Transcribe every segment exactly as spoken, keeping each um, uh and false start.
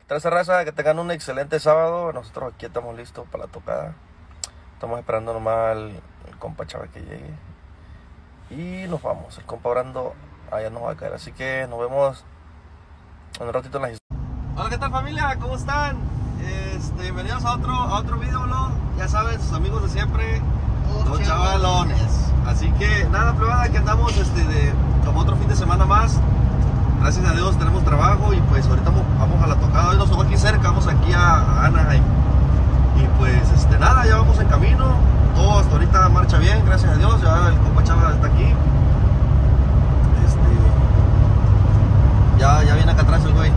Traza raza, que tengan un excelente sábado. Nosotros aquí estamos listos para la tocada. Estamos esperando nomás al, al compa Chava que llegue. Y nos vamos. El compa Brando allá nos va a caer. Así que nos vemos en un ratito en la historia. Hola, ¿qué tal familia? ¿Cómo están? Este, bienvenidos a otro, a otro video vlog. Ya saben, sus amigos de siempre, los chavalones. Así que nada, plebada, que andamos este, de, como otro fin de semana más. Gracias a Dios tenemos trabajo y pues ahorita vamos, vamos a la tocada. Hoy nos tocó aquí cerca, vamos aquí a, a Anaheim. Y pues este, nada, ya vamos en camino. Todo hasta ahorita marcha bien, gracias a Dios. Ya el compa Chava está aquí. Este, ya, ya viene acá atrás el güey.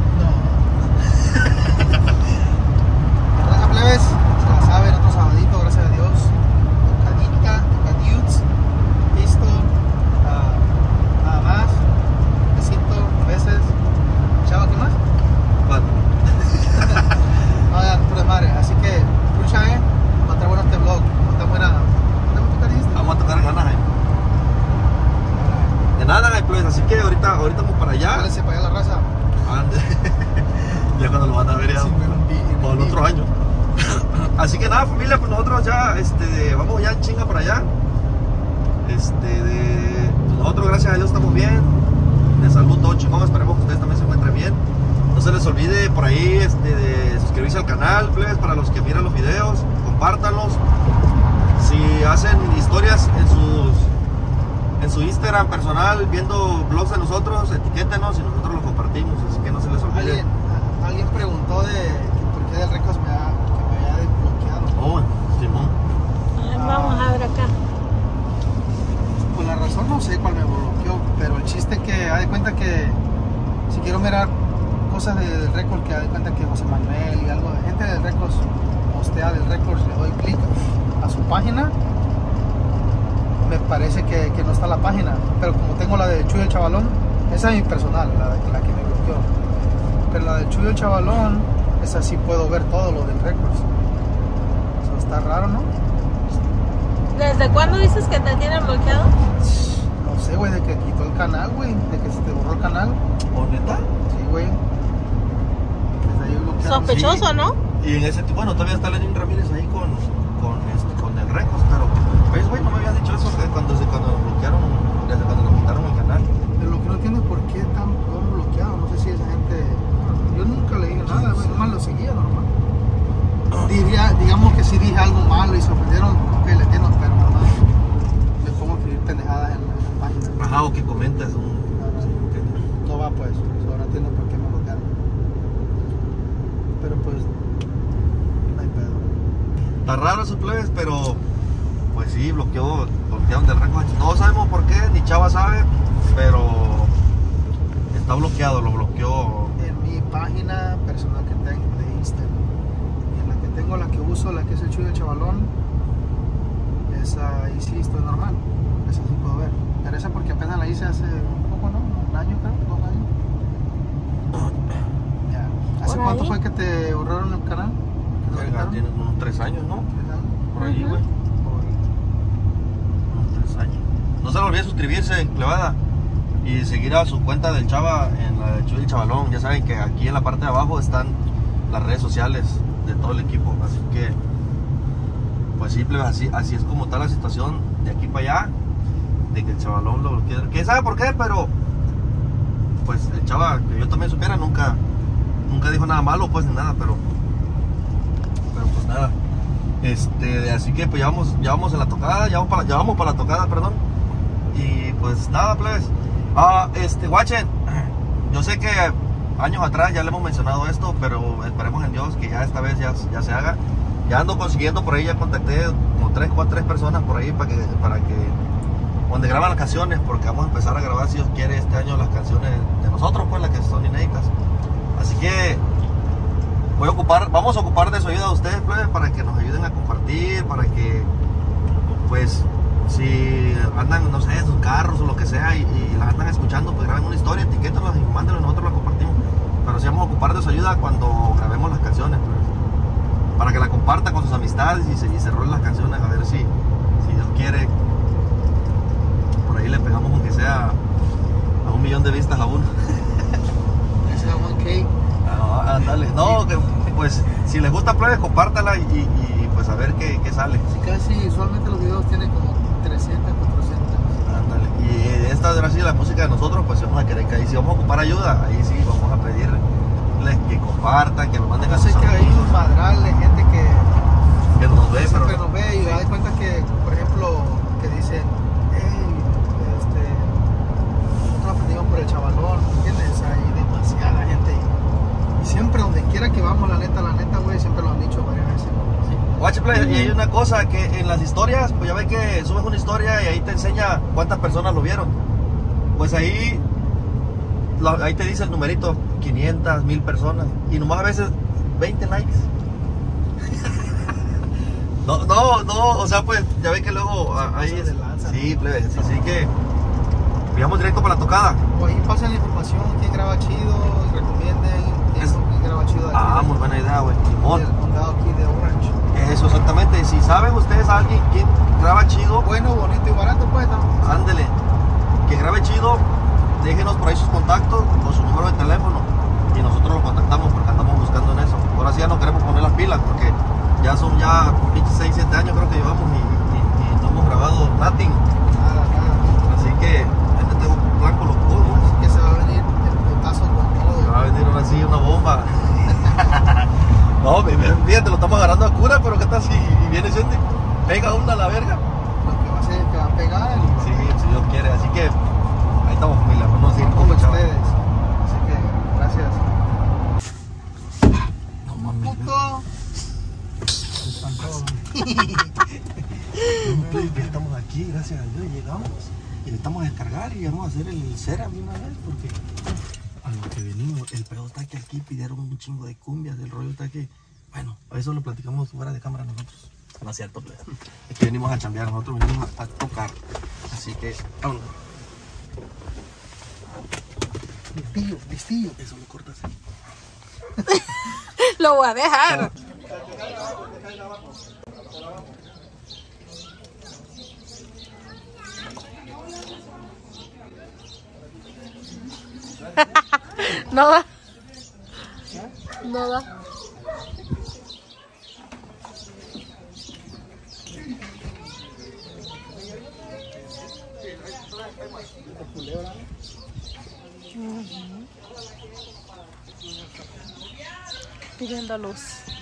Gracias, plebes. Se la saben, otro sabadito, gracias a Dios. Tocadita, tocadiuts. Listo. Uh, nada más. Besito, veces. Chava, ¿qué más? Bueno. Oigan, pura madre. Así que, escucha, eh. Va a estar bueno este vlog. Va a estar buena. ¿Dónde tocar esto? Vamos a tocar en Anaheim. En Anaheim, pues. Así que ahorita, ahorita vamos para allá. Váyanse para allá la raza. Ande. Ya cuando lo van a ver ya. Sí, O el otro año. Así que nada, familia, pues nosotros ya este, vamos ya en chinga para allá. Este, de, pues nosotros gracias a Dios estamos bien. De salud todo chingón, esperemos que ustedes también se encuentren bien. No se les olvide por ahí este, de suscribirse al canal, please, para los que miran los videos, compártanlos. Si hacen historias en sus en su Instagram personal viendo vlogs de nosotros, etiquétenos y nosotros los compartimos, así que no se les olvide. Alguien, alguien preguntó de que por qué del Recos me ha, que me había desbloqueado. Oh, Simón. Ah, vamos a ver acá. Pues la razón no sé cuál me bloqueó, pero el chiste es que ha de cuenta que si quiero mirar cosas del récord, que ha de cuenta que José Manuel y algo de gente del récord postea del récord, le doy clic a su página, me parece que, que no está la página, pero como tengo la de Chuy el Chavalón, esa es mi personal, la, la que me bloqueó, pero la de Chuy el Chavalón, esa sí puedo ver todo lo del récord. Eso está raro, ¿no? ¿Desde cuándo dices que te tienen bloqueado? No sé, güey, de que quitó el canal, güey, de que se te borró el canal. ¿O neta? Sí, güey. Desde ahí bloquearon. Sospechoso, Sí. ¿no? Y en ese tipo, bueno, todavía está Lenin Ramírez ahí con, con, este, con el récord, pero pues, güey, no me habías dicho eso, que cuando, se, cuando nos bloquearon, desde cuando nos quitaron el canal. Pero lo que no entiendo es por qué tan tan bloqueado. No sé si esa gente. Yo nunca le dije nada, güey, nomás lo seguía normal. Diría, digamos que si dije algo malo y se ofendieron, ok, le entiendo, pero nomás me pongo a escribir pendejadas en la, en la página. Ajá, o que comentas un... No, sí, entiendo. no va pues, ahora entiendo por qué me bloquearon. Pero pues, no hay pedo. Está raro su plebes, pero pues sí, bloqueó, bloquearon del récord. Todos sabemos por qué, ni Chava sabe, pero está bloqueado, lo bloqueó. En mi página personal que tengo de Instagram, y en la que tengo, la que uso, la que es el Chuy del Chavalón, esa ahí sí estoy normal, esa sí puedo ver. Pero esa porque apenas la hice hace un poco, ¿no? Un año, creo, dos años. Ya. ¿Hace ¿Por cuánto ahí? fue que te borraron el canal? ¿Que te lo Verga, quitaron? tiene unos tres años, ¿no? ¿Tres años? Por ahí, Ujú. güey. Unos tres años. No se le olvide suscribirse, plebada, y seguir a su cuenta del Chava en la de Chuy el Chavalón. Ya saben que aquí en la parte de abajo están las redes sociales de todo el equipo, así que pues sí, plebada, así, así es como está la situación de aquí para allá, de que el Chavalón lo bloquea. ¿Quién sabe por qué? Pero pues el Chava, que yo también supiera, nunca nunca dijo nada malo, pues ni nada, pero pero pues nada. Este, así que pues ya vamos, ya vamos a la tocada, ya vamos para, ya vamos para la tocada, perdón. Y pues nada, plebes. Ah, este, guachen, yo sé que años atrás ya le hemos mencionado esto, pero esperemos en Dios que ya esta vez ya, ya se haga. Ya ando consiguiendo por ahí, ya contacté como tres, cuatro, tres personas por ahí para que, para que, donde graban las canciones, porque vamos a empezar a grabar, si Dios quiere, este año las canciones de nosotros, pues las que son inéditas. Así que voy a ocupar, vamos a ocupar de su ayuda a ustedes, pues, para que nos ayuden a compartir, para que, pues, si andan, no sé, en sus carros o lo que sea y, y las andan escuchando, pues graben una historia, etiquétenlas y mándenlas, nosotros las compartimos. Pero sí vamos a ocupar de su ayuda cuando grabemos las canciones, pues, para que la compartan con sus amistades y se, y se rolen las canciones, a ver si, si Dios quiere, por ahí le pegamos aunque sea a un millón de vistas a uno. Ese es un cake. Ah, Dale, no, que, pues si les gusta plebe, compártala y, y, y pues a ver qué, qué sale. Sí, casi usualmente los videos tienen como trescientos, cuatrocientos. Ándale. Y esta es así la música de nosotros, pues si vamos a querer que ahí si vamos a ocupar ayuda, ahí sí vamos a pedirles que compartan, que nos manden Yo a sé sus que hay amigos, un madral de gente que que nos ve, siempre pero nos ve y da cuenta que, por ejemplo, que dicen, hey, este, nosotros aprendimos por el Chavalón, ¿entiendes? Hay demasiada gente y, y siempre donde quiera que vamos, la neta, la neta, güey, siempre lo han dicho varias veces. Sí. Watch Play, y hay una cosa que en las historias, pues ya ves que subes una historia y ahí te enseña cuántas personas lo vieron. Pues ahí, lo- ahí te dice el numerito, quinientas, mil personas. Y nomás a veces veinte likes. No, no, no, o sea, pues ya ves que luego ah, ahí Se lanza. sí, plebe, así que viajamos directo para la tocada. O ahí pasan la información, quién graba chido, y recomienden quién, Es- quién graba chido aquí. Ah, muy buena idea, güey. Simón. Del condado aquí de Orange. Eso, exactamente. Y si saben ustedes a alguien que graba chido, Bueno, bonito y barato, pues, ¿no? ándele, que grabe chido, déjenos por ahí sus contactos o su número de teléfono y nosotros lo contactamos porque andamos buscando en eso. Ahora sí ya no queremos poner las pilas porque ya son ya seis, siete años creo que llevamos y, y, y no hemos grabado nothing. Nada, nada. Así que este tengo un plan con los polvos. Así que se va a venir el putazo con todo. Va a venir ahora sí una bomba. No, fíjate, lo estamos agarrando a cura, pero ¿qué tal si viene gente pega una a la verga? Lo que va a hacer es que va a pegar y Sí, si Dios quiere, así que ahí estamos familia, vamos a seguir como con ustedes. Así que, gracias. No mames, Puto. Están todos. ya estamos aquí, gracias a Dios, llegamos y le estamos a descargar y vamos a hacer el cera de una vez porque a lo que venimos, el pedo está que aquí pidieron un chingo de cumbias, el rollo está que, bueno, a eso lo platicamos fuera de cámara nosotros. No es cierto, pues. Es que venimos a chambear, nosotros venimos a, a tocar, así que, vámonos. Listillo, listillo. Eso lo cortas ahí. Lo voy a dejar. No da. No da. Ujú. Pidiendo luz.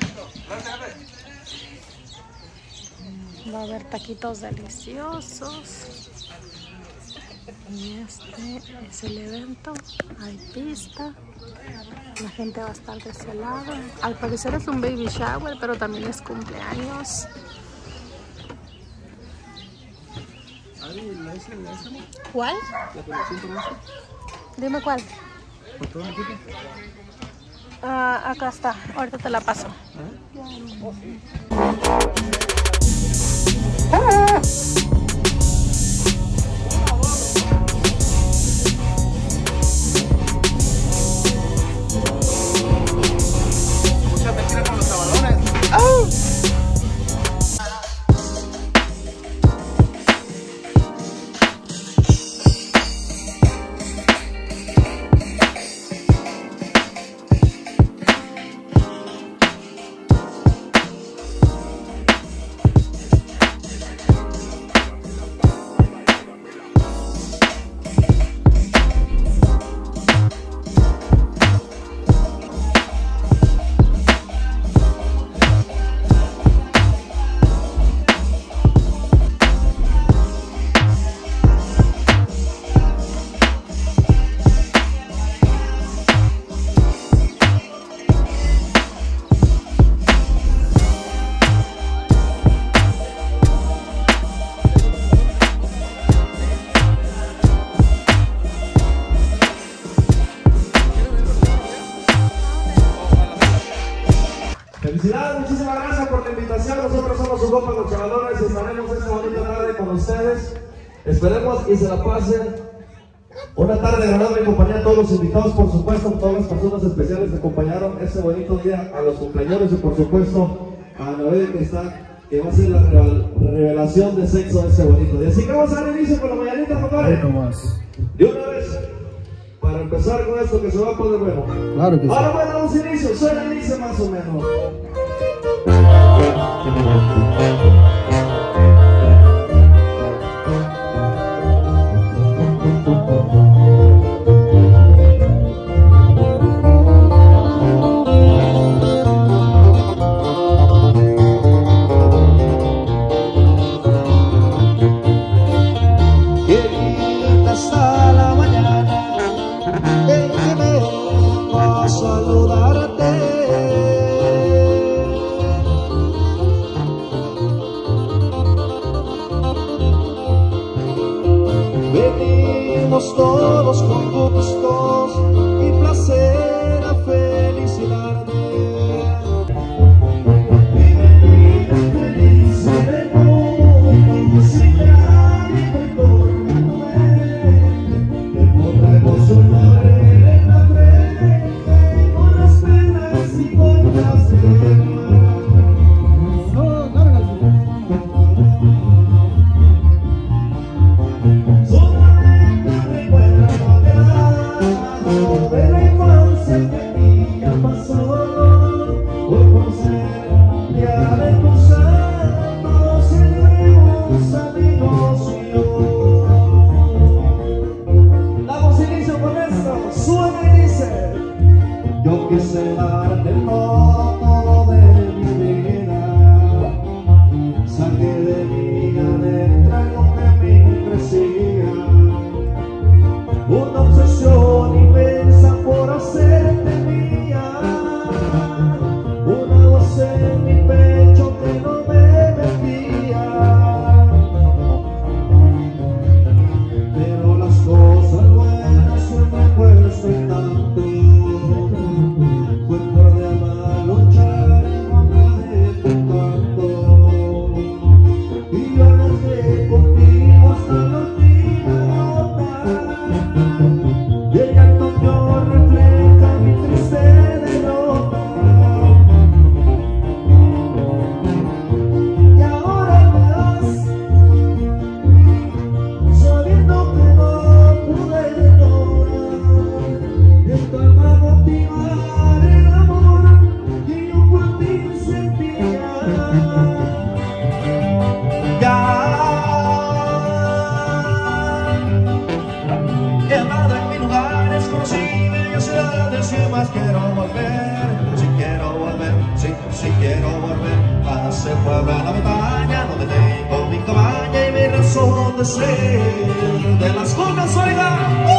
Va a haber taquitos deliciosos. Y este es el evento. Hay pista. La gente va a estar de ese lado. Al parecer es un baby shower, pero también es cumpleaños. ¿Cuál? Dime cuál. Ah, acá está. Ahorita te la paso. Mucha mentira con los chavalones. Felicidades, muchísimas gracias por la invitación. Nosotros somos su Copa Los Chavalones y estaremos esta bonita tarde con ustedes. Esperemos y se la pasen una tarde agradable en compañía de todos los invitados, por supuesto, todas las personas especiales que acompañaron este bonito día, a los cumpleaños y por supuesto a Anabel que está, que va a ser la revelación de sexo de este bonito día. Así que vamos a dar inicio con la mañanita, compadre. De una vez, para empezar con esto que se va a poner bueno. Claro que sí. Ahora bueno, damos inicio, suena y dice más o menos. Venimos todos con gustos y placer a felicitarte. Y venir feliz en el mundo, sin nadie recordándome. Te pondremos un laurel en la frente, con las penas y con las penas. Yo quise darte todo de mi vida, saqué de mi adentro algo que me crecía, una obsesión inmensa por hacerte mía, una voz en mi pecho que no me metía, pero las cosas buenas siempre cuestan tanto. Fue por de amar, luchar en contra de tu canto. Y yo lo sé contigo hasta la última nota. Y el llanto mío refleja mi triste derrota. Y ahora te vas, sabiendo que no pude lograr en tu alma motivar. Quiero volver, si quiero volver, si, si quiero volver a ese pueblo en la montaña donde tengo mi cabaña y mi razón de ser. De las cosas, oiga,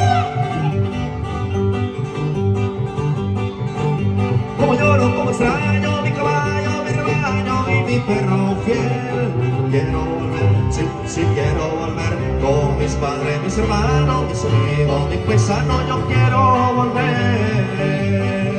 ¡uh! Como lloro, como extraño mi caballo, mi rebaño y mi perro fiel. Quiero volver, si, si quiero volver con mis padres, mis hermanos, mis amigos, mi paisano, yo quiero volver.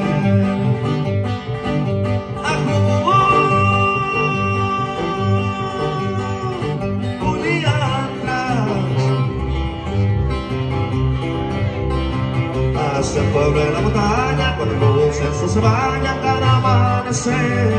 Hacia el pueblo en la montaña, con el luz eso se baña cada amanecer.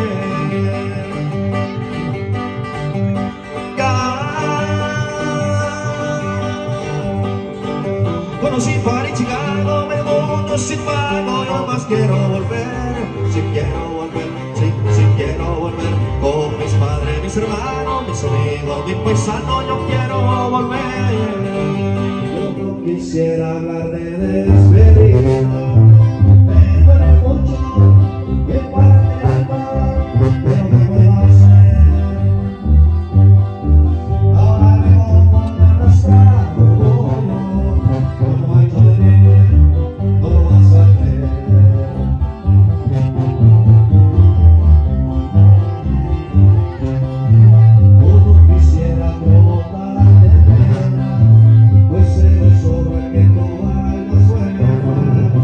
Conocí París, Chicago, medio mundo sin pago, yo más quiero volver, si quiero volver, si, si quiero volver, con mis padres, mis hermanos, mis amigos, mi paisano, yo quiero volver. Yo no quisiera hablar de despedida, me duele mucho, que parte el alma, pero ¿qué puedo hacer? Ahora me pongo a arrastrar orgullo, como ha hecho de mí, no lo vas a creer. Yo no quisiera brotar de pena, pues se me sobra que no valgas fuera.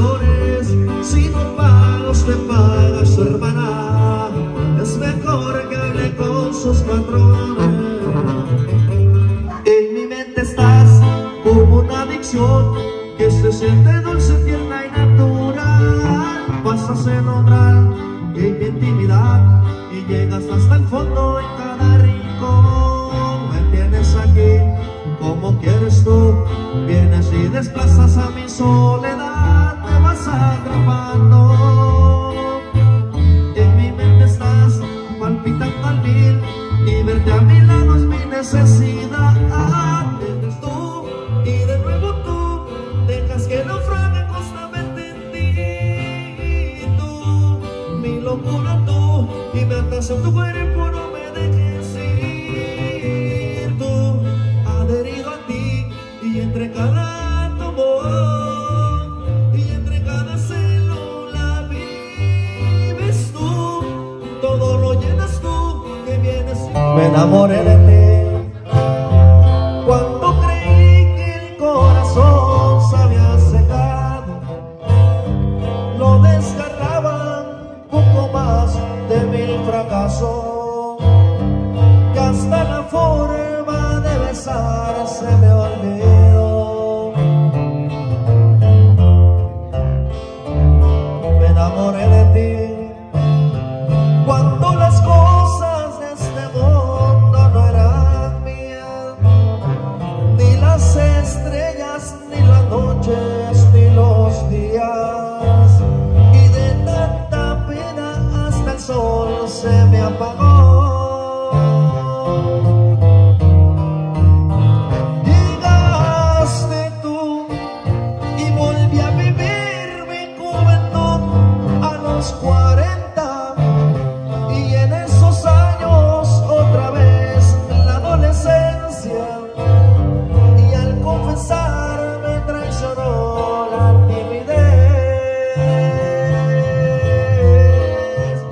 vacaciones, si no pagas te paga su hermana. Es mejor que hable con sus patrones. En mi mente estás como una adicción que se siente dulce, tierna y natural. Pasas en umbral en mi intimidad y llegas hasta el fondo en cada rincón. Me tienes aquí como quieres tú, vienes y desplazas a mi soledad, me vas atrapando. En mi mente estás palpitando al mil y verte a mi lado es mi necesidad. Vienes tú y de nuevo tú, dejas que naufrague constantemente en ti. Tú, mi locura tú, y me atas a tu cuerpo, no me dejes ir. Tú, adherido a ti, y entre cada átomo y entre cada célula vives tú, todo lo llenas tú, que vienes. Me enamoré de ti cuando creí que el corazón se había secado, lo desgarraban poco más de mil fracasos, que hasta la forma de besar se me olvidó. Me enamoré de ti cuando las cosas de este mundo no eran mías, ni las estrellas, ni las noches, ni los días, y de tanta pena hasta el sol se me apagó. cuarenta y en esos años otra vez la adolescencia, y al confesar me traicionó la timidez.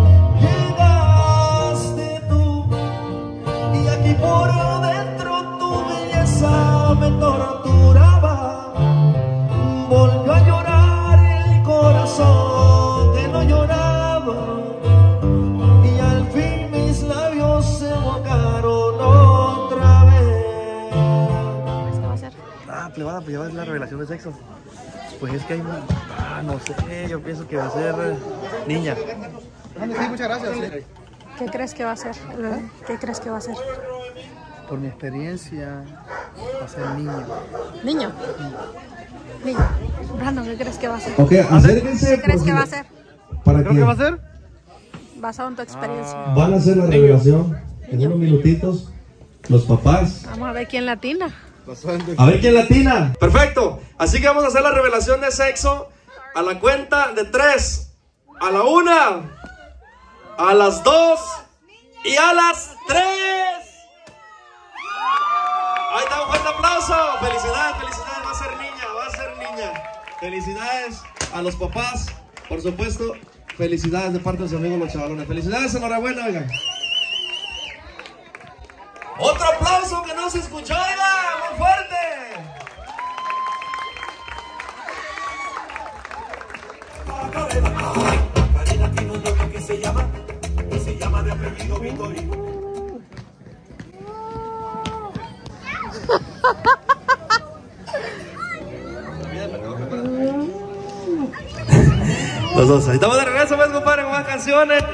Llegaste tú y aquí por dentro tu belleza me torturaba, volvió a llorar el corazón lloraba, y al fin mis labios se mojaron otra vez. ¿Qué va a hacer? Ah, plebada, pues ya va a ser la revelación de sexo. Pues es que hay... Ah, no sé, yo pienso que va a ser niña. Sí, muchas gracias. ¿Qué crees que va a ser? ¿Qué crees que va a ser? Por mi experiencia, va a ser niño. ¿Niño? Niño. Brandon, ¿qué crees que va a ser? Ok, acérquense. ¿Qué crees que va a ser? ¿Para ¿Creo qué? que va a ser? Basado en tu experiencia. Ah. Van a hacer la revelación en unos minutitos los papás. Vamos a ver quién latina. A ver quién latina. Perfecto, así que vamos a hacer la revelación de sexo a la cuenta de tres. A la una, a las dos y a las tres. Ahí está, un fuerte aplauso. Felicidades, felicidades, va a ser niña, va a ser niña. Felicidades a los papás, por supuesto. Felicidades de parte de sus amigos los chavalones. Felicidades, enhorabuena, oigan. Otro aplauso que no se escuchó, oiga, muy fuerte. Karina tiene un novio que se llama, que se llama de apellido Vitorino. Los dos, ahí estamos de regreso, pues, compadre, con más canciones.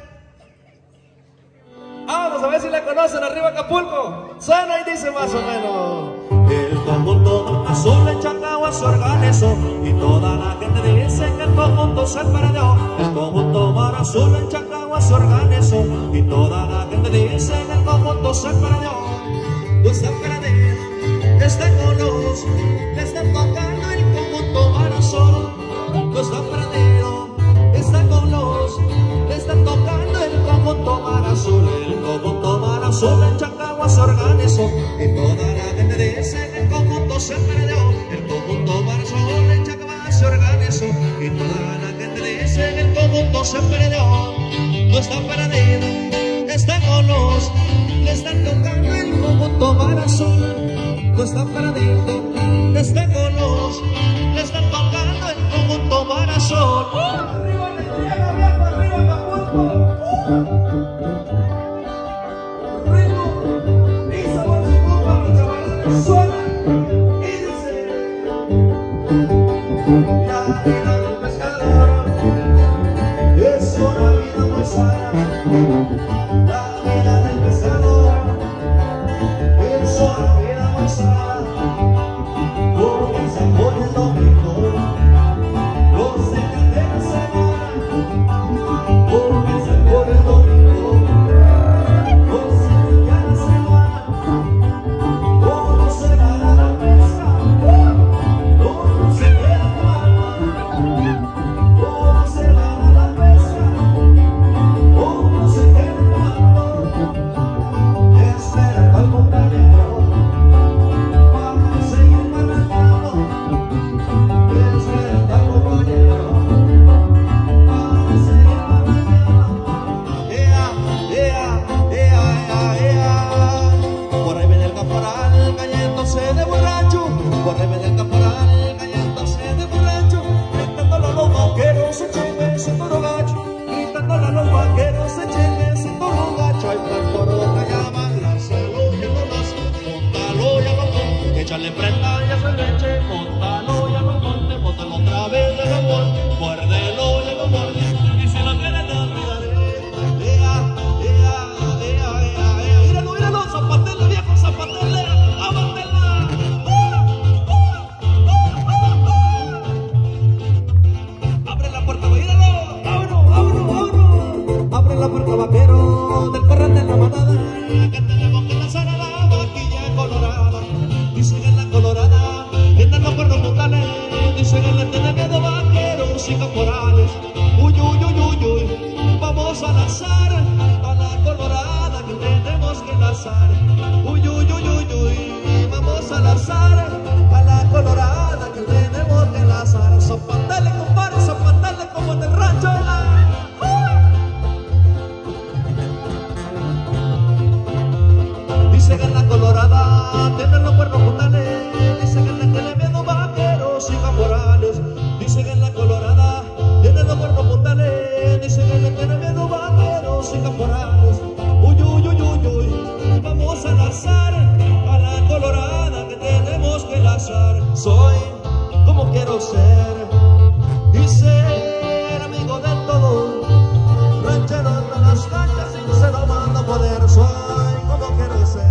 Vamos a ver si la conocen, arriba Acapulco. Suena y dice más o menos. El conjunto azul en Chacagua se organizó y toda la gente dice que el conjunto se perdió. El conjunto mar azul en Chacagua se organizó y toda la gente dice que el conjunto se perdió. No está perdido, está con los, le están tocando el conjunto mar azul. No está perdido, está con los, le están tocando el conjunto mar azul. El conjunto mar azul en Chacagua se organizó y toda la gente dice que el conjunto se perdió. El conjunto mar azul en Chacagua se organizó y toda la gente dice que el conjunto se perdió. No está perdido, está con los, le están tocando el conjunto mar azul. No está perdido, está con los, le están tocando el conjunto La vida del pescador es una vida muy sana. La vida del pescador es una vida muy sana. Comienza por el domingo, los dejan de la semana. Comienza por el domingo, los dejan de la semana. Uno se va a la pesca, uno se queda jugando. Uno se va a la pesca, uno se queda jugando. Esperando al compañero para seguir manejando. Esperando al compañero para seguir manejando. Ea, ea, ea, ea, ea. Por ahí viene el caporal cayéndose de borracho. Por ahí viene el caporal cayéndose de borracho. Gritándole a los vaqueros, échenme ese toro gacho. Gritándole a los vaqueros, échenme ese toro gacho. Hay para el toro que llaman, lázalo y no lazo. Móntalo y a los montes, échale prenda y hace leche. Móntalo y a los montes, móntalo otra vez de jabón. Muérdelo y a los montes, y si lo quieres te olvidaré. Ea, ea, ea, ea, ea. Míralo, míralo, zapatele viejo, zapatele, aguantela. Abre la puerta, míralo, vámonos, vámonos, vámonos. Abre la puerta, vaquero, del corral de la manada. Que tenemos que lanzar a la vaquilla colorada. Dicen en la colorada, tienen los cuernos brutales. Dicen que le tiene miedo vaqueros y caporales. Uy, uy, uy, uy, uy. Vamos a lanzar a la colorada que tenemos que lanzar. Uy, uy, uy, uy, uy. Vamos a lanzar a la colorada que tenemos que lanzar. Zapatele, compadre, zapatele como en el rancho. Dice que en la colorada tienen los cuernos brutales. Dice que le tiene miedo vaqueros y caporales. Dice que en la colorada tienen los cuernos brutales. Dice que le tiene miedo vaqueros y caporales. Uy, uy, uy, uy, uy. Vamos a lanzar a la colorada que tenemos que lanzar. Soy como quiero ser y ser amigo de todo. Ranchero de las canchas, sincero mando poder. Soy como quiero ser.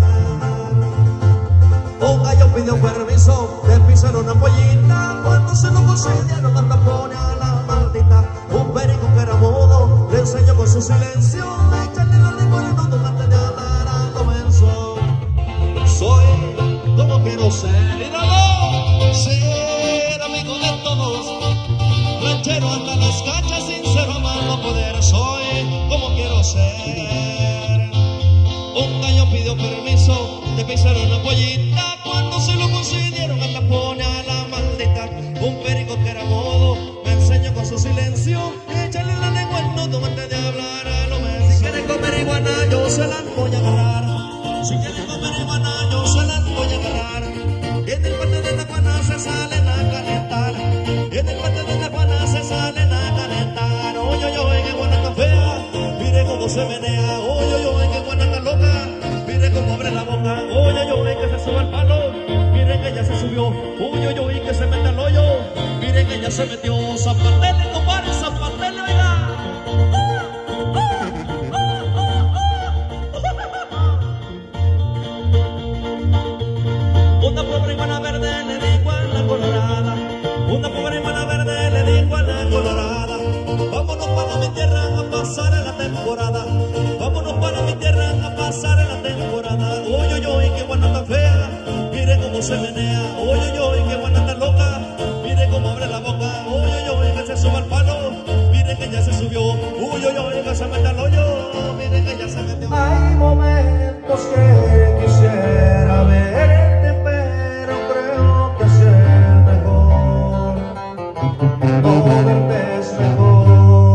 Un gallo pidió permiso de pisar una pollita. Cuando se lo concedieron hasta pone a la maldita. Un perico que era mudo le enseñó con su silencio a echarle la lengua en el nudo antes de hablar al comienzo. Soy como quiero ser, míralo, ser amigo de todos. Ranchero hasta las canchas, sincero amando poder. Soy como quiero ser. Un gallo pidió permiso de pisar una pollita. Cuando se lo concedieron hasta pone a la maldita. Un perico que era mudo me enseñó con su silencio y echarle la lengua al nudo antes de hablar a lo menos. Si quieres comer iguana yo se las voy a agarrar. Si quieres comer iguana yo se las voy a agarrar. Y en el patio de la pana se salen a calentar. Y en el patio de la pana se salen a calentar. Oye, oye, oye, qué guana tan fea. Mire cómo se menea. Oye, oye, oye, qué guana tan loca. Mire cómo abre la boca. Oye, oye, oye, que se sube al palo. Miren que ya se subió. Uy, uy, uy, que se mete al hoyo. Miren que ya se metió. Zapatele, compadre, zapatele, oiga. Una pobre iguana verde le dijo a la colorada. Una pobre iguana verde le dijo a la colorada. Vámonos para mi tierra a pasar en la temporada. Vámonos para mi tierra a pasar en la temporada. Uy, uy, uy, qué guana tan fea. Mire cómo se menea. Uy, uy, uy, qué guana tan loca. Mire cómo abre la boca. Uy, uy, uy, que se suba al palo. Mire que ya se subió. Uy, uy, uy, que se mete al hoyo. Mire que ya se metió. Hay momentos que quisiera verte, pero creo que así es mejor. No verte es mejor.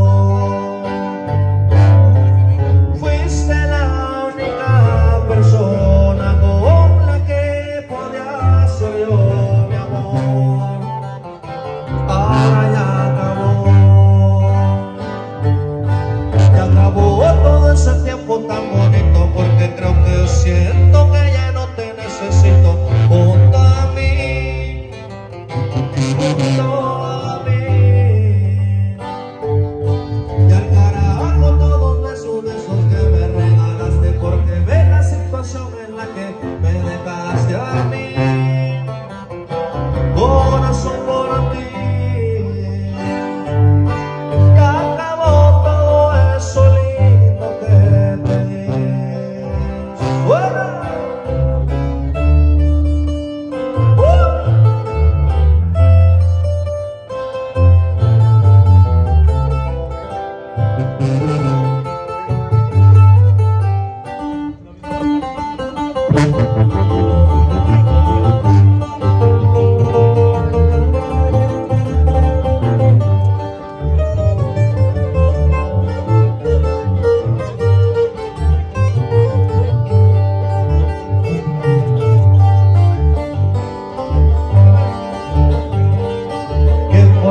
Fuiste la única persona con la que podía ser yo, mi amor. Ahora ya acabó. Ya acabó todo ese tiempo tan bonito, porque creo que siento que ya no te necesito junto a mí. Junto a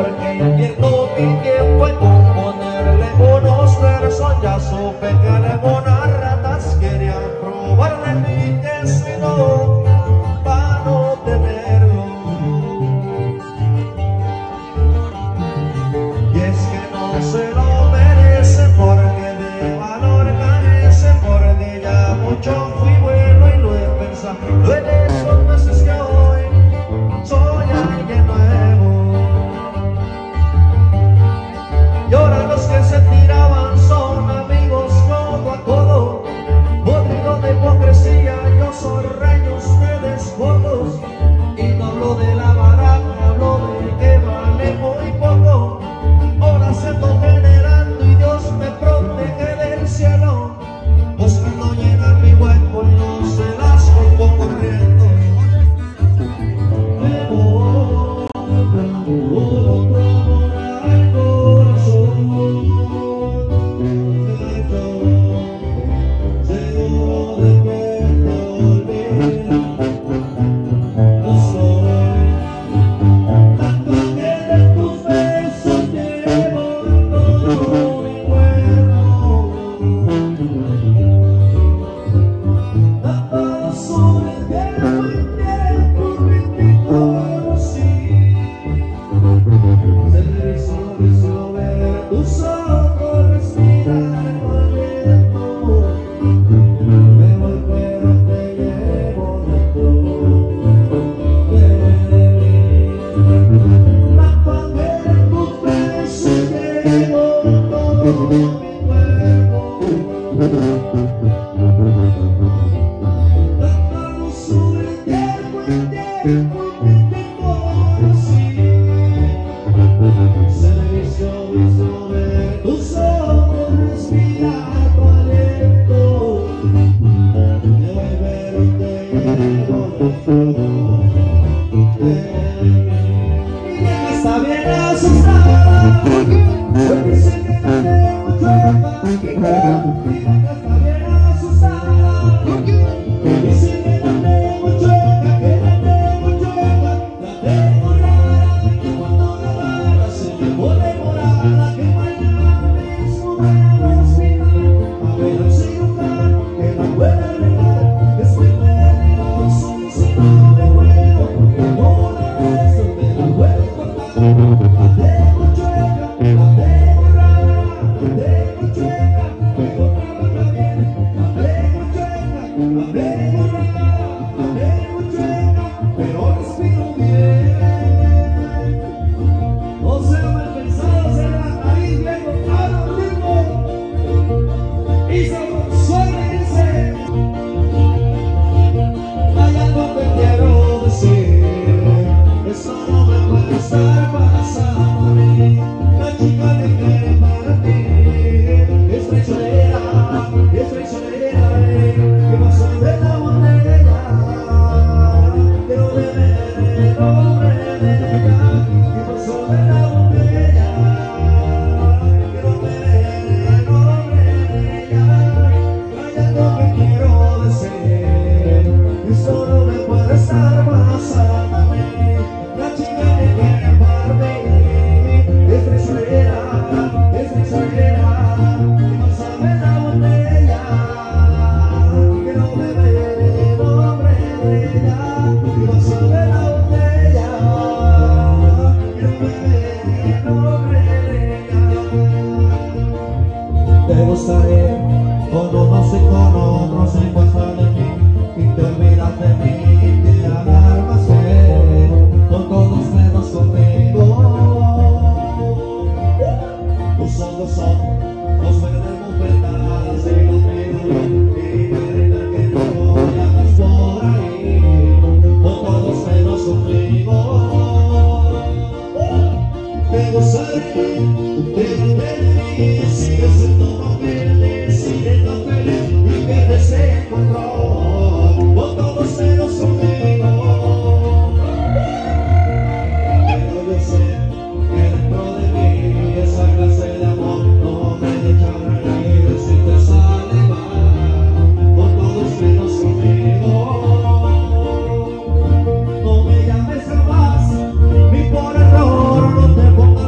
porque invierto mi tiempo en componerle unos versos. Ya supe que algunas ratas querían probar de mi queso y no, para no tenerlo. Y es que no se lo merecen porque de valor carecen, porque ya mucho fui bueno y lo he pensado en esos meses que hoy soy alguien nuevo. Y ahora los que se tiraban son amigos codo a codo, podrido de hipocresía, yo soy rey, ustedes gordos. Y no hablo de la barata, hablo de que vale muy poco. Ahora se ando generando y Dios me protege del cielo, buscando llenar mi hueco y no se las pongo corriendo. Me voy, otro amor al corazón, que yo seguro de que te olvidas. No soy tanto que de tus besos llevo todo mi cuerpo, tapado sobre el tiempo y tiempo que te conocí. Se me hizo vicio ver tus ojos respirar tu aliento. Me voy pero te llevo dentro de mí. La sangre de tus besos llevo todo mi cuerpo, tapado sobre el tiempo y tiempo que te conocí. Se me hizo vicio ver tus ojos respirar tu aliento. Me voy pero te llevo dentro de mí. Y ella está bien asustada porque sé que no tengo chueca. Y ella está bien asustada y sé que no tengo chueca, que la tengo chueca, la tengo rara, que cuando la agarra se me pone morada, que mañana mismo me va a hospital a ver al cirujano que la pueda arreglar. Es muy peligroso y si no me muero, que no la beso, me la puedo cortar. La tengo chueca, la tengo rara, la tengo chueca, pero trabaja bien. La tengo chueca, la tengo rara, la tengo chueca, pero respiro bien. No se me pensado ser la nariz viejo para un ritmo y se suéltense. Hay algo que quiero decir, eso no me puede estar pasando a mí. La chica que quiere para ti es traicionera, es traicionera, eh. Que pasó de la botella, que no debe el nombre de ella. Que pasó de la botella, que no debe el nombre de ella. Hay algo que quiero decir, eso no me puede estar pasando a mí. La chica que quiere para mí es traicionera, es traicionera, que no sabe la botella, que no bebe el nombre de ella, que no sabe la botella, que no bebe el nombre de ella. Te gustaría con unos y con otros en cuesta de mí, y te olvidas de mí, te alarmas bien, con todos menos conmigo. Tus ojos son los verdes bofetadas y los miros y me gritan que no vayas por ahí, con todos menos conmigo. Te gustaría que no te de mí, sigues siendo más feliz, siendo feliz y pierdes el control, con todos menos conmigo. Pero yo sé que dentro de mí esa clase de amor no me deja reír si te sale mal, con todos menos conmigo. No me llames jamás, ni por error no te pongas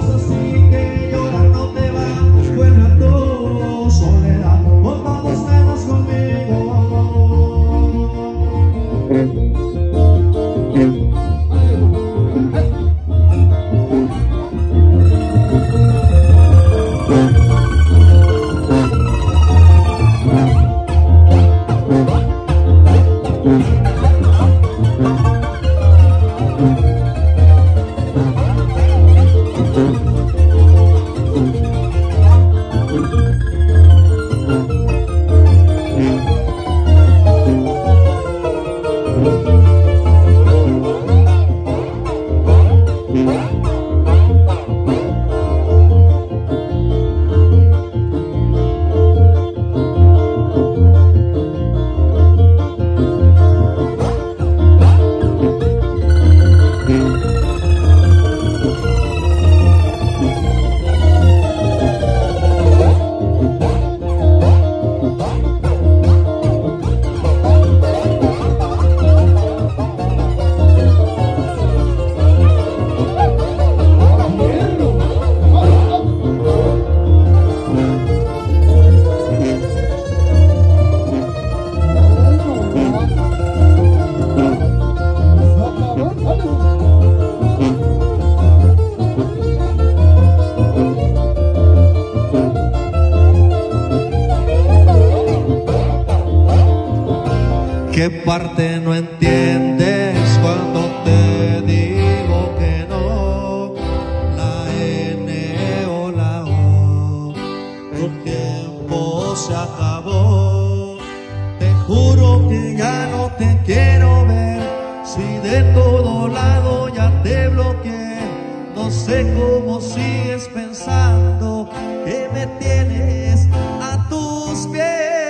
¿Qué parte no entiendes cuando te digo que no? La N o la O, tu tiempo se acabó. Te juro que ya no te quiero ver. Si de todo lado ya te bloqueé, no sé cómo sigues pensando que me tienes a tus pies.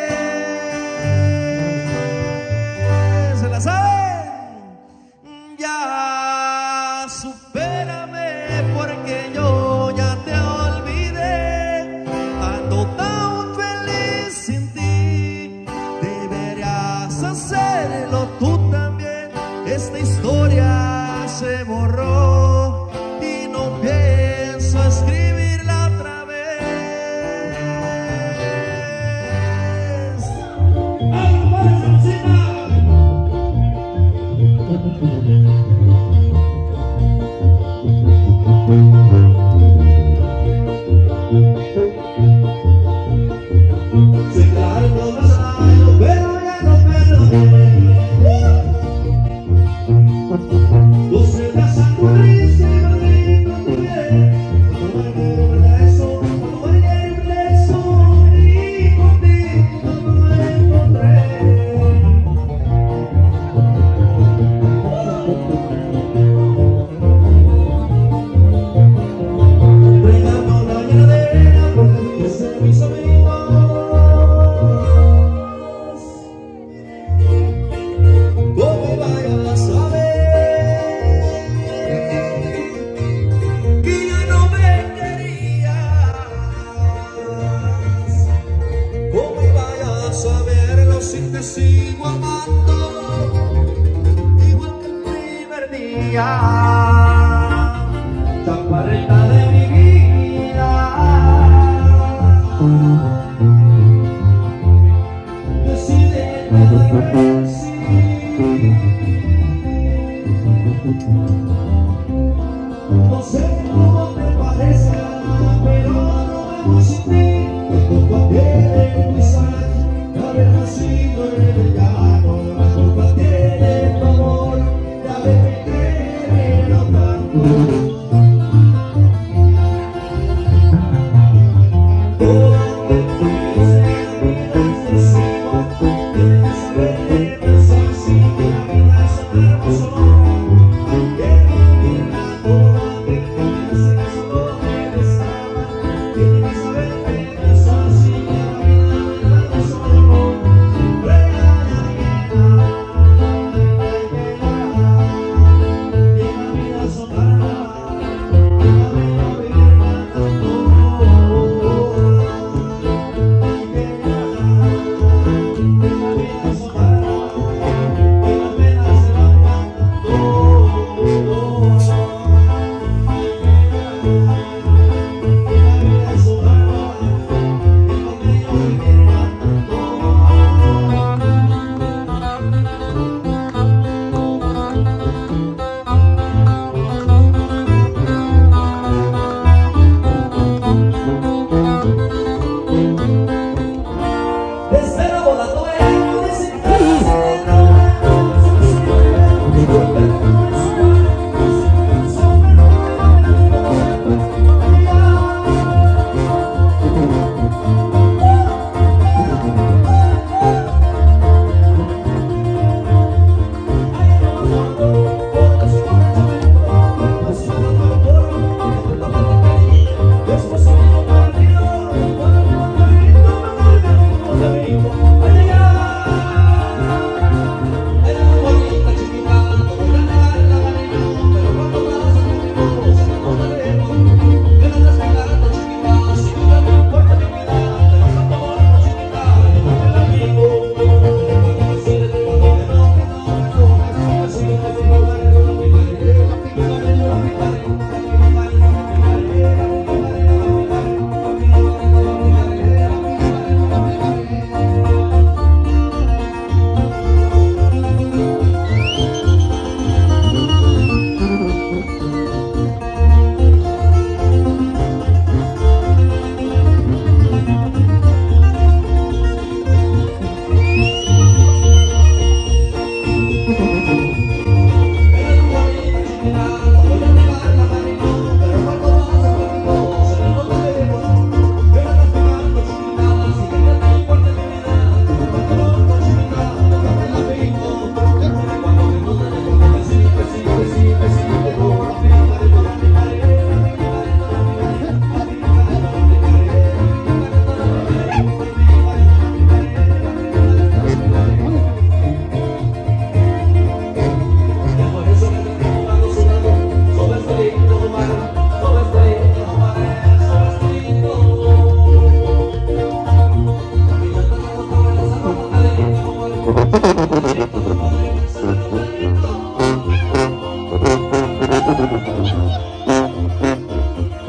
Ya supérame porque yo ya te olvidé. Ando tan feliz sin ti. Deberías hacerlo tú también. Esta historia se borró y no pienso escribirla otra vez. Sigo amando igual que el primer día, chaparrita de mi vida. Decide quedarme sí. No sé cómo te parezca, pero no vemos sin ti. Con cualquier episodio haber nacido en el llano, la culpa tiene tu amor de haberme querido tanto. ¿Dónde fuiste, vida excesiva? Tienes que saber pensar si que la vida es tan hermosa. Que no mira todo, que piense que solo me besaba. Tienes que saber pensar si que la vida es tan hermosa.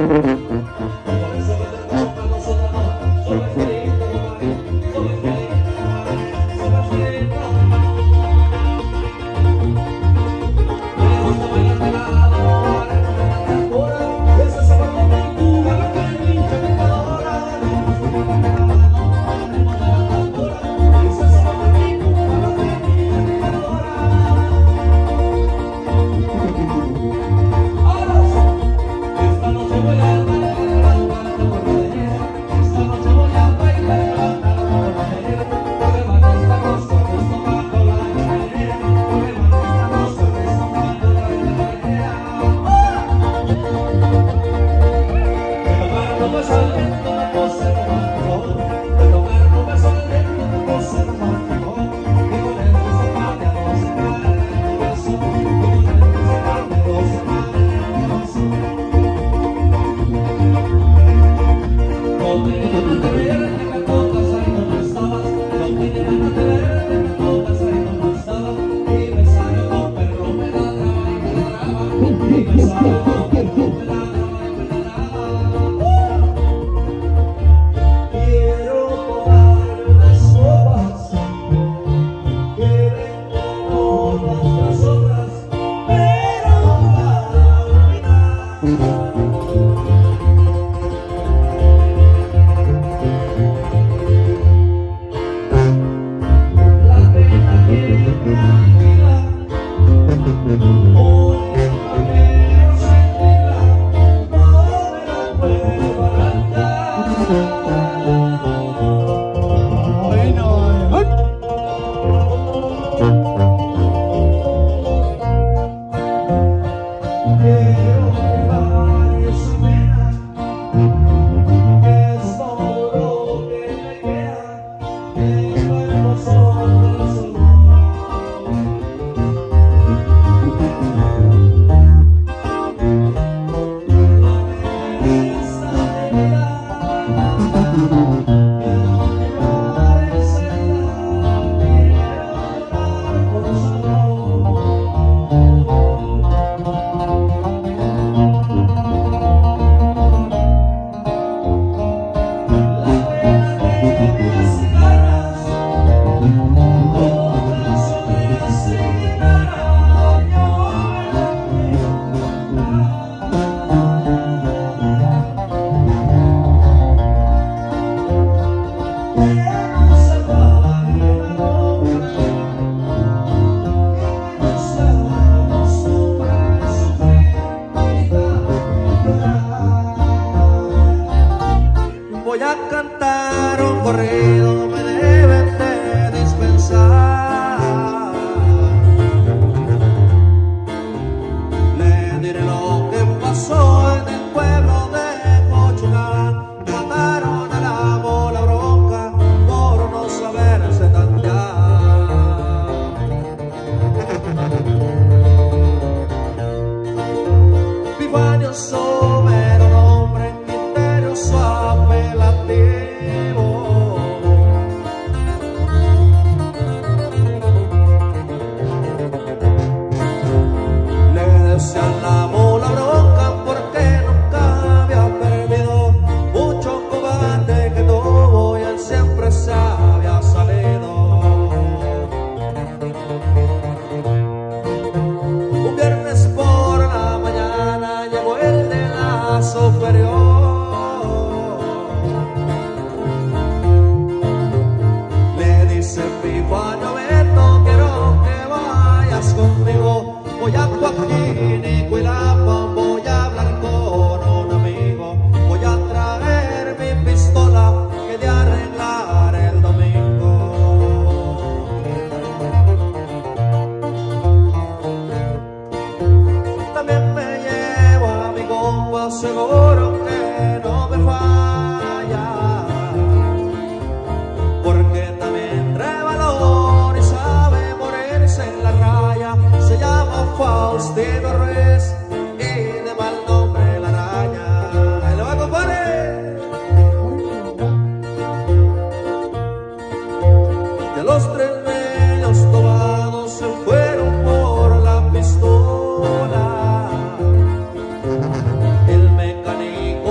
El mecánico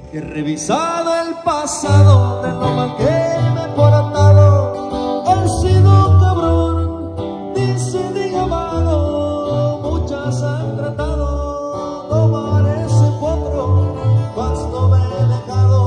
He revisado el pasado de lo mal que me he portado. He sido cabrón, dice mi amado. Muchas han tratado, no parece potro, mas no me he dejado.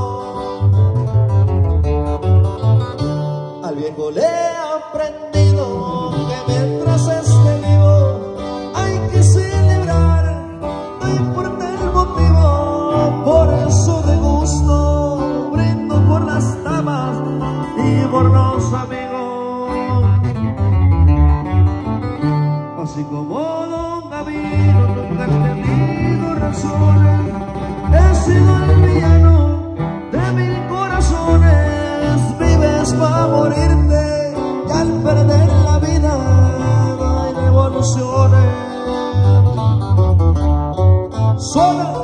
Al viejo le he aprendido que mientras esté vivo hay que celebrar, no importa el motivo. Por eso de gusto brindo por las damas y por los amigos. Así como don Gavino nunca he tenido razones, he sido el villano de mil corazones. Vives para morirte y al perder la vida no hay revoluciones. Sola.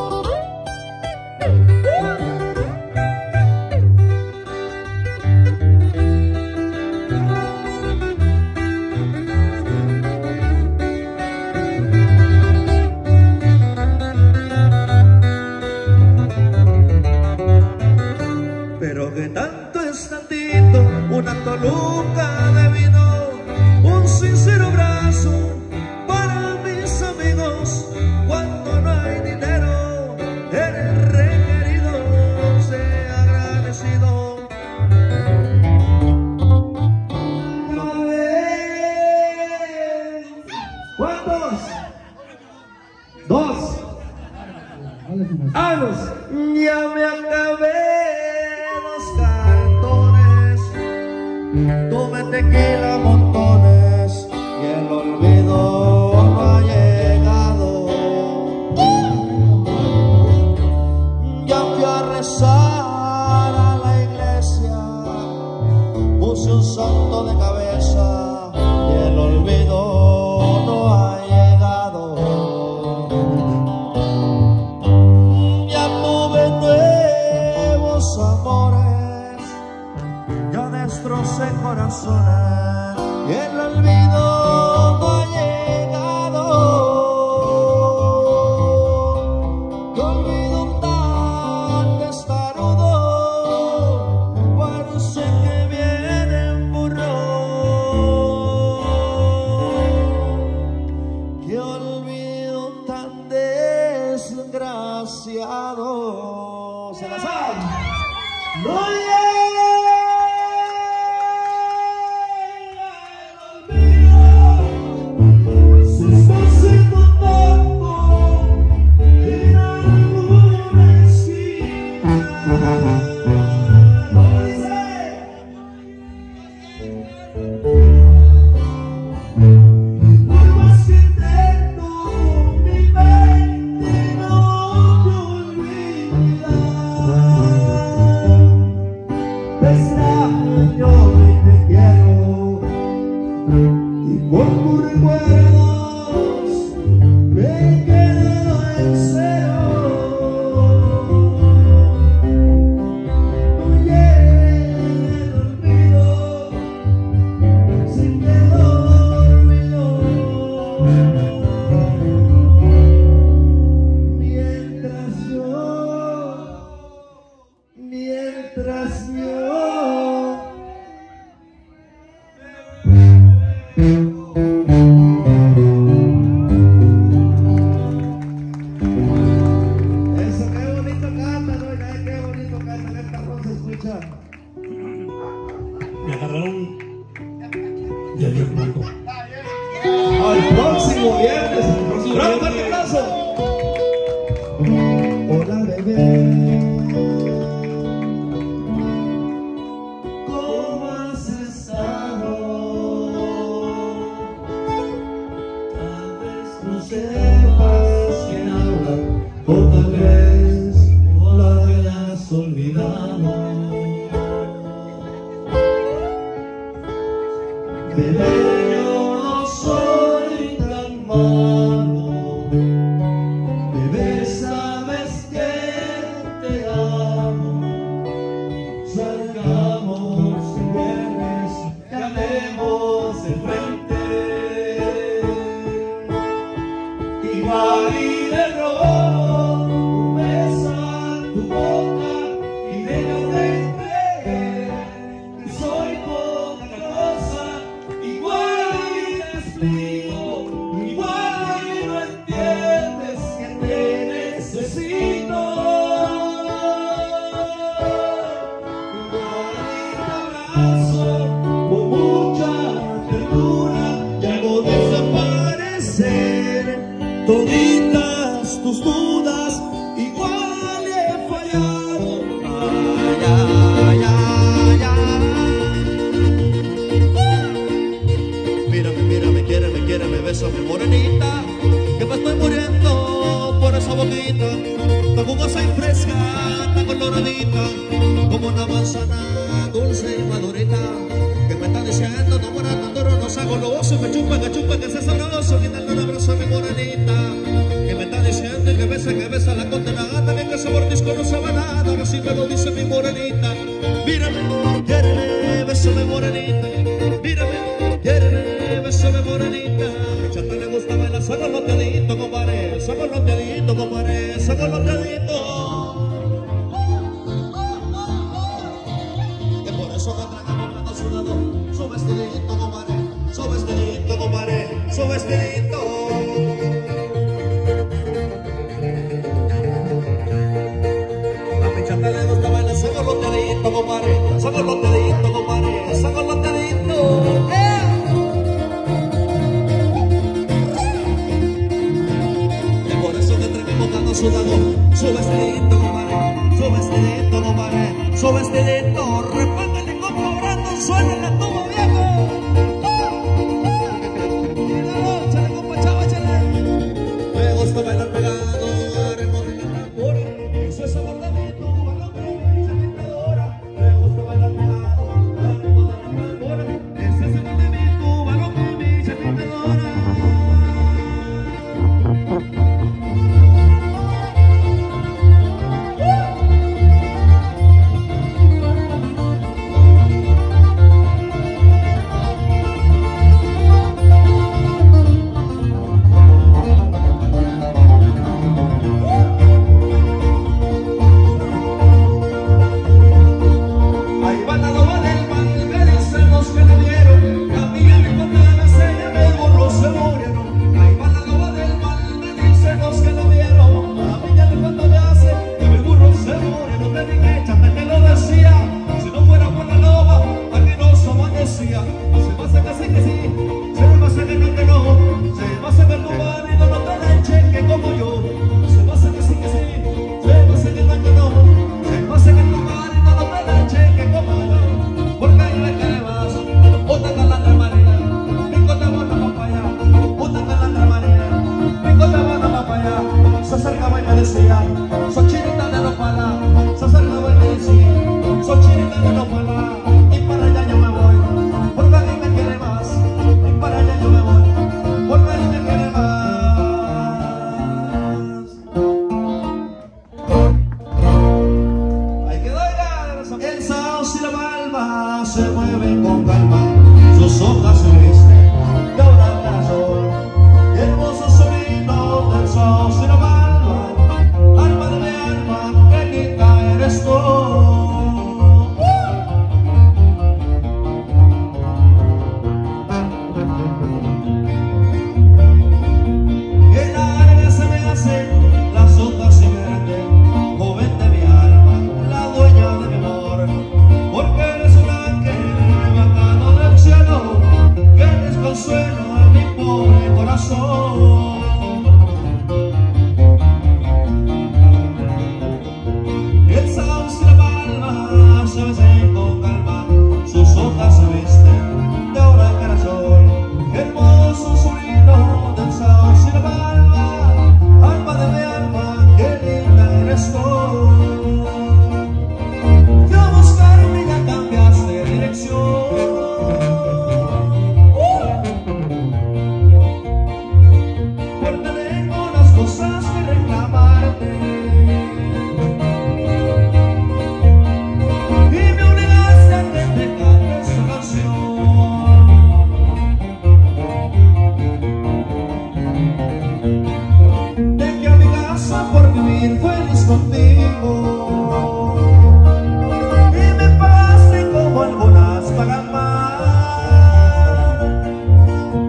Pero que tanto es tantito, una toluca de vino, un sincero abrazo para mis amigos. Cuando no hay dinero, eres requerido, sea agradecido. A ver, ¿cuántos? Dos. Años. Ya me acabé los cartones, tuve tequila montones y el olvido no ha llegado. Ya fui a rezar a la iglesia, puse un santo de cabeza y el olvido no ha llegado. Ya tuve nuevos amores, yo destrocé corazones y el olvido no ha llegado. Qué olvido tan testarudo, parece que viene en burro. Qué olvido tan desgraciado. Se la saben. No llega. Me agarraron y adiós blanco. Al próximo viernes. ¡Bravo, fuerte abrazo! Hola, bebé. ¿Cómo has estado? Tal vez no sepas quién habla, o tal vez no la hayas olvidado. Bebé, yo no soy tan malo. Bebé, sabes que te amo. Salgamos el viernes, ganemos de frente. Igual y de robo, un besito, igualito abrazo, con mucha ternura, y hago desaparecer toditas tus dudas, igual he fallado. Ay, ay, ay, ay. Mírame, mírame, quiéreme, quiéreme, bésame, morenita, que me estoy muriendo por esa boquita, tan jugosa y fresca, tan coloradita, como una manzana dulce y madurita, que me está diciendo, no muera tan duro, no sea goloso, que chupa, que chupa, que sea sabroso, que dale un abrazo a mi morenita, que me está diciendo, que besa, que besa la condenada, que ese mordisco no sabe nada, ahora sí me lo dice mi morenita. Mírame, quiéreme, bésame, morenita, mírame, quiéreme, bésame, morenita. A Chata le gusta bailar, saco los deditos, compadre, saco los deditos, compadre, saco los deditos. Que por eso me tragamos a su lado, su vestidito, compadre, su vestidito, compadre, su vestidito. A mi Chata le gusta bailar, saco los deditos, compadre, saco los deditos, compadre, saco los deditos. ¡Eh! Sudado, su vestidito, compadre, su vestidito, compadre, su vestidito, repángale con cobrando, suena la tuba, viejo. Míralo, chale, compa, chava, chale. Me gusta bailar pegado, haremos de la tambora, eso es abordamiento, balón de se pintadora. Me gusta bailar pegado, haremos de la tambora, eso es abordamiento, balón de se pintadora.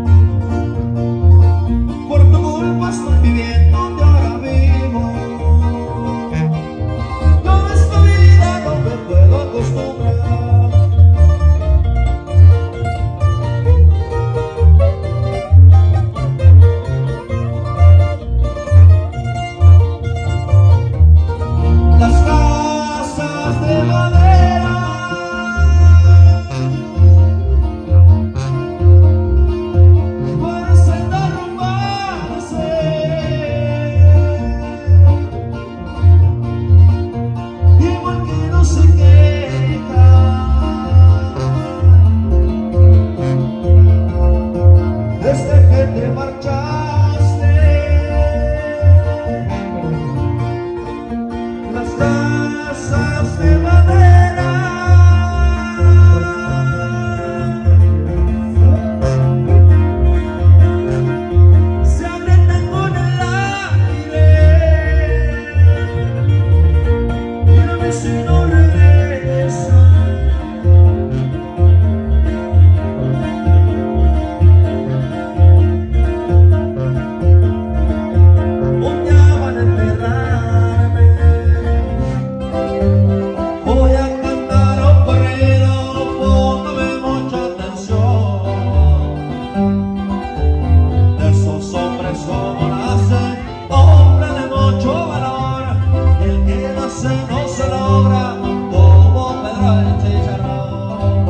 Por tu culpa estoy viviendo donde ahora vivo. conoce no se logra como Pedro el Chicharrón.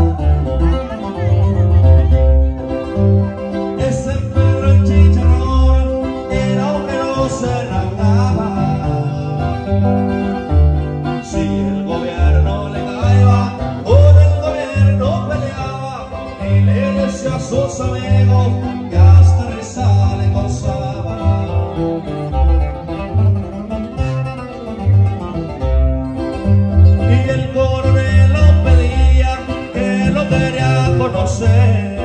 Ese Pedro el Chicharrón era un que no se largaba. Si el gobierno le caía, con el gobierno peleaba y le decía a sus amigos que hasta risa le causaba. Y el coronel lo pedía, que lo quería conocer.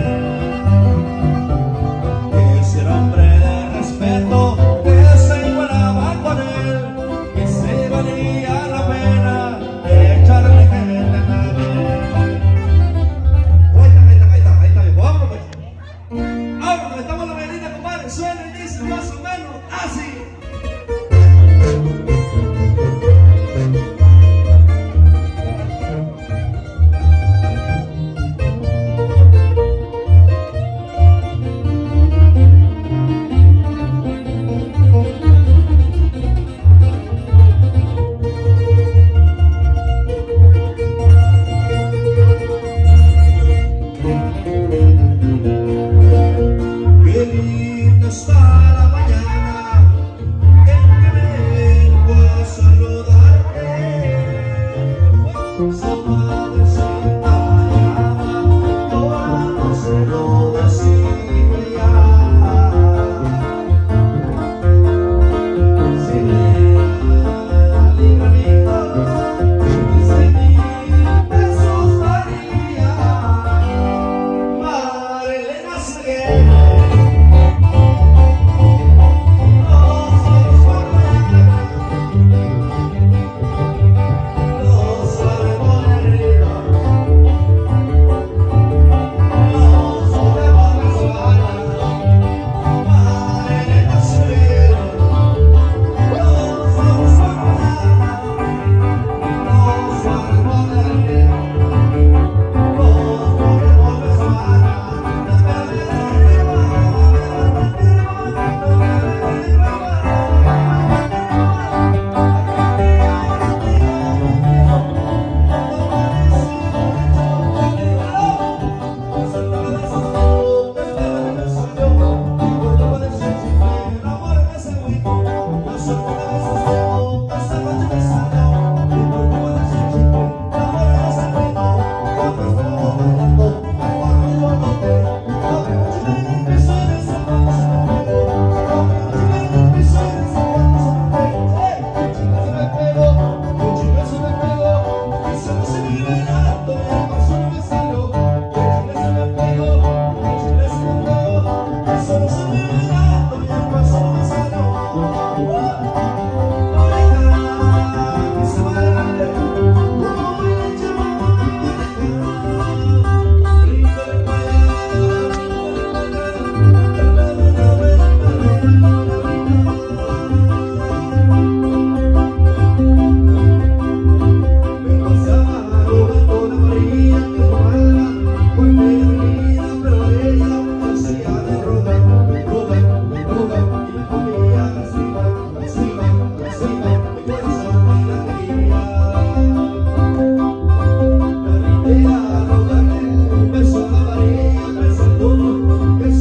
Ese era hombre de respeto, que se igualaba con él, que se valía la pena de echarle gente a nadie. Ahí está, ahí está, ahí está, ahí está, viejo, vámonos pues. Vámonos, estamos en la mañanita, compadre, suena y dice más o menos así. Qué linda está la mañana en que vengo a saludarte. Su madrecita llama, toda la noche no decía. Si me da libramiento, quince mil pesos daría. Madre Elena Seguera,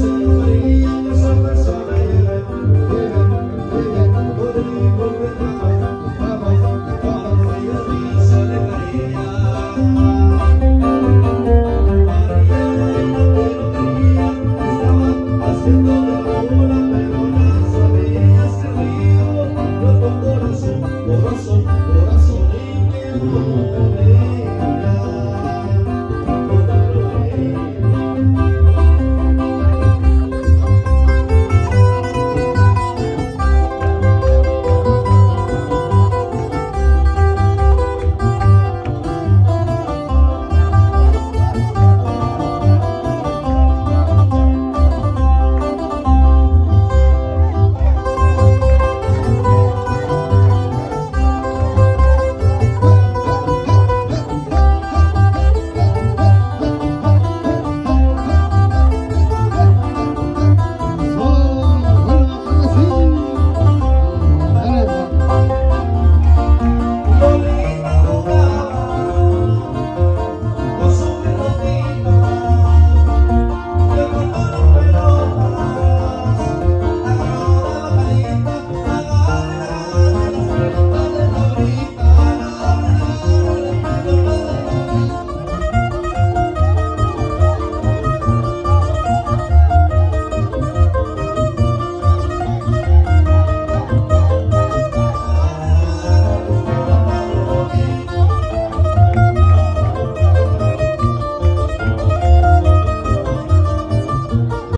María, esa persona lleve, lleve, lleve, lleve, lleve,